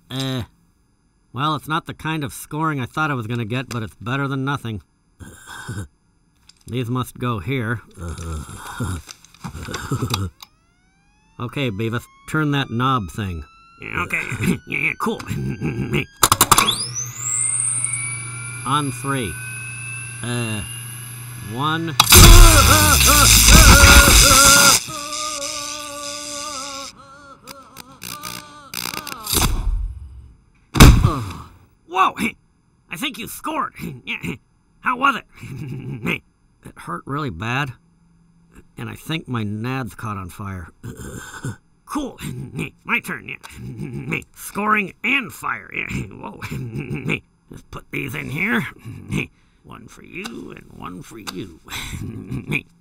Well, it's not the kind of scoring I thought I was going to get, but it's better than nothing. These must go here. Okay, Beavis, turn that knob thing. Okay, yeah, cool. On 3. 1. Whoa! I think you scored. How was it? It hurt really bad, and I think my nads caught on fire. Cool. My turn. Scoring and fire. Whoa. Let's put these in here. One for you and one for you.